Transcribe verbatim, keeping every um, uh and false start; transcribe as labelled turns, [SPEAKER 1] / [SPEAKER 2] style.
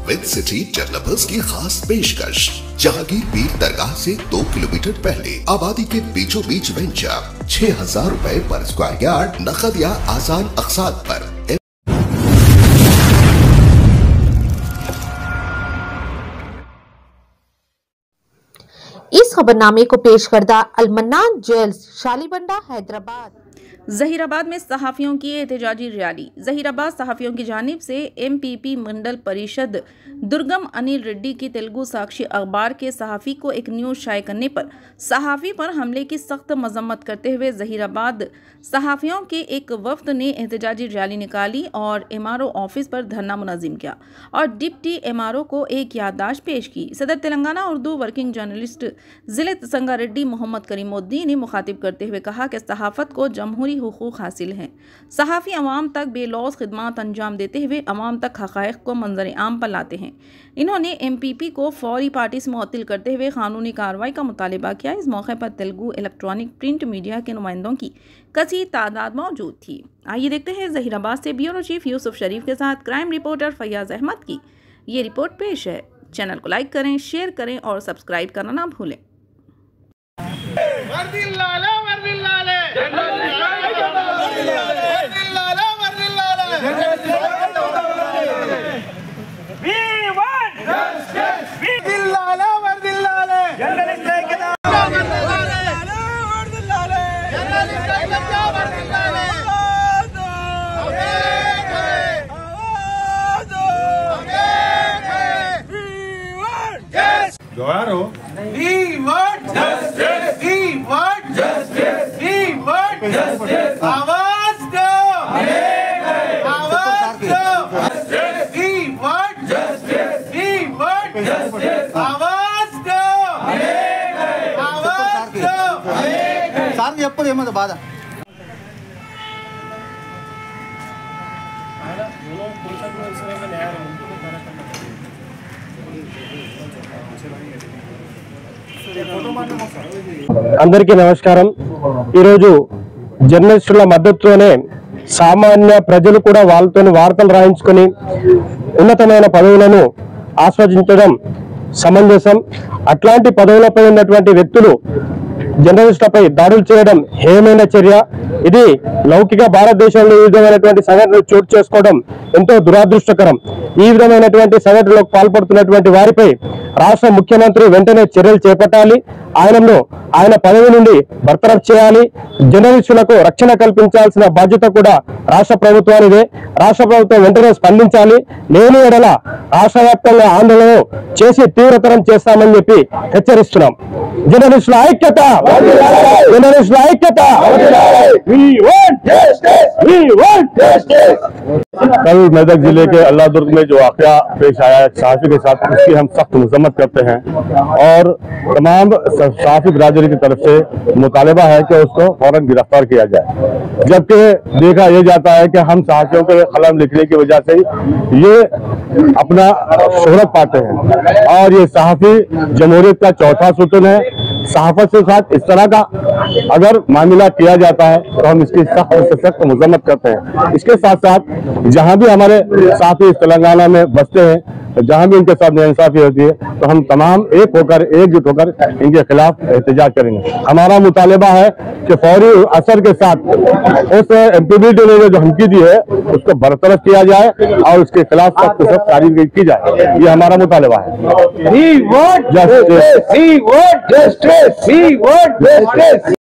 [SPEAKER 1] With city developers की खास पेशकश। जहांगीर पीर दरगाह से दो किलोमीटर पहले आबादी के बीचों बीच वेंचर छह हजार रूपए पर स्क्वायर यार्ड, नकद या आसान अकसाद पर।
[SPEAKER 2] इस खबरनामे को पेश करदा अलमन्नान ज्वेल्स, शालीबंडा, हैदराबाद।
[SPEAKER 3] जहीराबाद में सहाफ़ियों की एहतजाजी रैली। जहीराबाद सहाफ़ियों की जानिब से एम पी पी मंडल परिषद दुर्गम अनिल रेड्डी की तेलुगु साक्षी अखबार के सहाफ़ी को एक न्यूज़ शाये करने पर सहाफ़ी पर हमले की सख्त मजम्मत करते हुए जहीराबाद सहाफ़ियों के एक वफ्द ने एहतजाजी रैली निकाली और एम आर ओ ऑफिस पर धरना मुनज़्ज़म किया और डिप्टी एम आर ओ को एक याददाश्त पेश की। सदर तेलंगाना उर्दू वर्किंग जर्नलिस्ट ज़िले संगारेड्डी मोहम्मद करीमुद्दीन ने मुखातिब करते हुए कहा कि सहाफ़त को जमहूरी हुकूक हासिल हैं। सहाफ़ी अवाम तक बेलौस खिदमात अंजाम देते हुए अवाम तक हक़ाइक़ को मंजर आम पर लाते हैं। इन्होंने एम पी पी को फौरी पार्टी से मुअत्तिल करते हुए कानूनी कार्रवाई का मुतालिबा किया। इस मौके पर तेलुगु इलेक्ट्रॉनिक प्रिंट मीडिया के नुमाइंदों की कसी तादाद मौजूद थी। आइए देखते हैं जहीराबाद से ब्यूरो चीफ यूसुफ शरीफ के साथ क्राइम रिपोर्टर फैयाज अहमद की ये रिपोर्ट पेश है। चैनल को लाइक करें, शेयर करें और सब्सक्राइब करना ना भूलें।
[SPEAKER 4] Claro. We want justice. We want justice. We want justice. आवाज दो. आवाज दो. We want justice. We want justice. आवाज दो. आवाज दो.
[SPEAKER 5] సార్ చెప్పు ఏమో బాధ
[SPEAKER 6] అందరికీ నమస్కారం। ఈరోజు జర్నలిస్టుల మద్దతుతోనే సామాన్య ప్రజలు కూడా వాళ్ళతో వార్తలు రాయించుకొని ఉన్నతమైన పదవులను ఆస్వాదించడం సమంజసం। అట్లాంటి పదవులపై ఉన్నటువంటి వ్యక్తులు జర్నలిస్టులపై దాడులు చేయడం హేయమైన చర్య। ఇది లౌకిక భారతదేశంలో ఈ విధమైనటువంటి సంఘటనలు చోటు చేసుకోవడం ఎంతో దురదృష్టకరం। ఈ విధమైనటువంటి సంఘటనలకు పాల్పడుతున్నటువంటి వారిపై రాష్ట్ర ముఖ్యమంత్రి వెంటనే చర్యలు చేపట్టాలి। ఆయనను ఆయన పదవి నుండి బర్తరఫ్ చేయాలి। జర్నలిస్టులకు రక్షణ కల్పించాల్సిన బాధ్యత కూడా రాష్ట్ర ప్రభుత్వానిదే। రాష్ట్ర ప్రభుత్వం వెంటనే స్పందించాలి। లేని ఎడల రాష్ట్ర వ్యాప్తంగా ఆందోళన చేసి తీవ్రతరం చేస్తామని చెప్పి హెచ్చరిస్తున్నాం। జర్నలిస్టుల ఐక్యత, జర్నలిస్టుల ఐక్యత।
[SPEAKER 7] कल मेदक जिले के अल्लाहदुर्ग में जो वाकया पेश आया है सहाफ़ी के साथ, उसकी हम सख्त मजम्मत करते हैं और तमाम सहाफ़ी बिरादरी की तरफ से मुतालबा है कि उसको फौरन गिरफ्तार किया जाए। जबकि देखा यह जाता है कि हम सहाफ़ियों के कलम लिखने की वजह से ये अपना शोहरत पाते हैं और ये सहाफ़ी जमहूरियत का चौथा सुतून है। सहाफ़त के साथ इस तरह का अगर मामला किया जाता है तो हम इसकी सख्त से सख्त मजम्मत करते हैं। इसके साथ साथ जहां भी हमारे साथी तेलंगाना में बसते हैं, जहां भी उनके साथ नाइंसाफी होती है, तो हम तमाम एक होकर एकजुट होकर इनके खिलाफ एहतजाज करेंगे। हमारा मुतालिबा है कि फौरी असर के साथ उस एमपीबीडी ने जो धमकी दी है उसको बरतरफ किया जाए और उसके खिलाफ सख्त से सख्त कार्रवाई की जाए। ये हमारा मुतालिबा है।
[SPEAKER 4] We want justice. We want justice. We want justice.